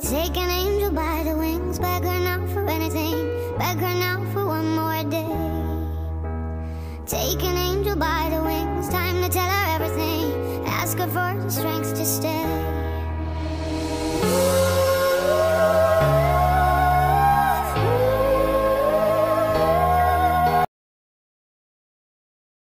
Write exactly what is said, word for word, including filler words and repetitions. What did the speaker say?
Take an angel by the wings, beg her now for anything, beg her now for one more day. Take an angel by the wings, time to tell her everything, ask her for the strength to stay.